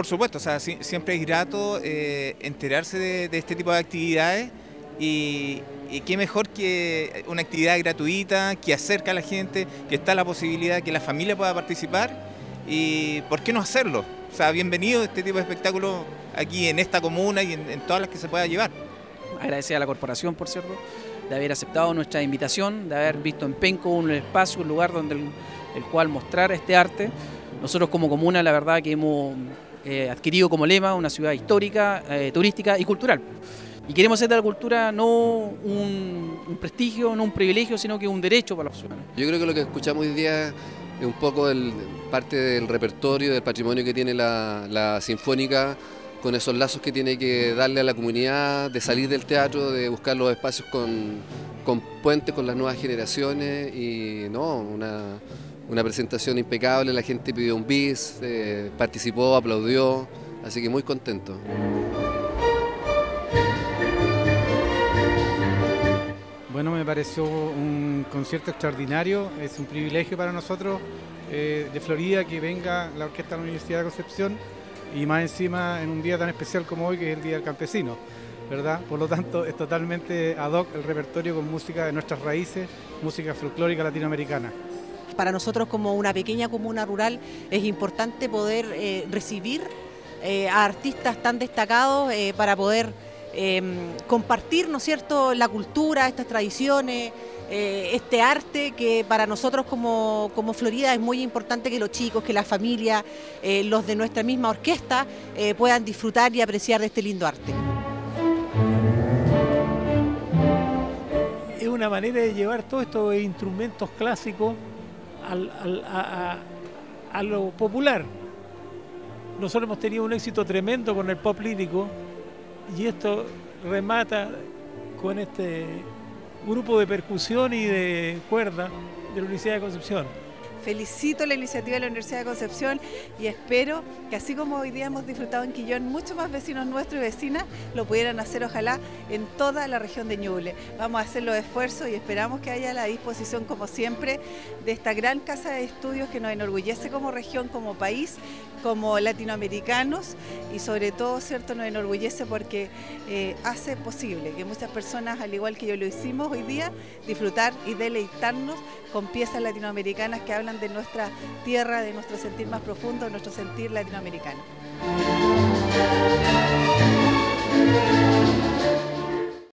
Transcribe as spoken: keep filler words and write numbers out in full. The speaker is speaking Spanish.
Por supuesto, o sea, si, siempre es grato eh, enterarse de, de este tipo de actividades y, y qué mejor que una actividad gratuita, que acerca a la gente, que está la posibilidad que la familia pueda participar y ¿por qué no hacerlo? O sea, bienvenido este tipo de espectáculo aquí en esta comuna y en, en todas las que se pueda llevar. Agradecer a la corporación, por cierto, de haber aceptado nuestra invitación, de haber visto en Penco un espacio, un lugar donde el, el cual mostrar este arte. Nosotros como comuna, la verdad que hemos eh, adquirido como lema una ciudad histórica, eh, turística y cultural. Y queremos hacer de la cultura no un, un prestigio, no un privilegio, sino que un derecho para los ciudadanos. Yo creo que lo que escuchamos hoy día es un poco el, parte del repertorio, del patrimonio que tiene la, la Sinfónica, con esos lazos que tiene que darle a la comunidad, de salir del teatro, de buscar los espacios con, con puentes con las nuevas generaciones y no, una, una presentación impecable, la gente pidió un bis, eh, participó, aplaudió, así que muy contento. Bueno, me pareció un concierto extraordinario, es un privilegio para nosotros eh, de Florida que venga la Orquesta de la Universidad de Concepción y más encima en un día tan especial como hoy, que es el Día del Campesino, ¿verdad? Por lo tanto, es totalmente ad hoc el repertorio con música de nuestras raíces, música folclórica latinoamericana. Para nosotros como una pequeña comuna rural es importante poder eh, recibir eh, a artistas tan destacados eh, para poder eh, compartir, ¿no es cierto?, la cultura, estas tradiciones, eh, este arte que para nosotros como, como Florida es muy importante que los chicos, que la familia, eh, los de nuestra misma orquesta eh, puedan disfrutar y apreciar de este lindo arte. Es una manera de llevar todos estos instrumentos clásicos al, al, a, a, a lo popular. Nosotros hemos tenido un éxito tremendo con el pop lírico y esto remata con este grupo de percusión y de cuerda de la Universidad de Concepción. Felicito la iniciativa de la Universidad de Concepción y espero que así como hoy día hemos disfrutado en Quillón, muchos más vecinos nuestros y vecinas lo pudieran hacer ojalá en toda la región de Ñuble. Vamos a hacer los esfuerzos y esperamos que haya la disposición como siempre de esta gran casa de estudios que nos enorgullece como región, como país, como latinoamericanos y sobre todo, cierto, nos enorgullece porque eh, hace posible que muchas personas, al igual que yo lo hicimos hoy día, disfrutar y deleitarnos con piezas latinoamericanas que hablan de nuestra tierra, de nuestro sentir más profundo, de nuestro sentir latinoamericano.